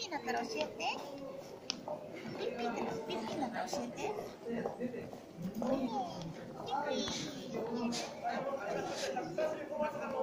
になったら教えて。ピッピーになったら教えて。ピッピー。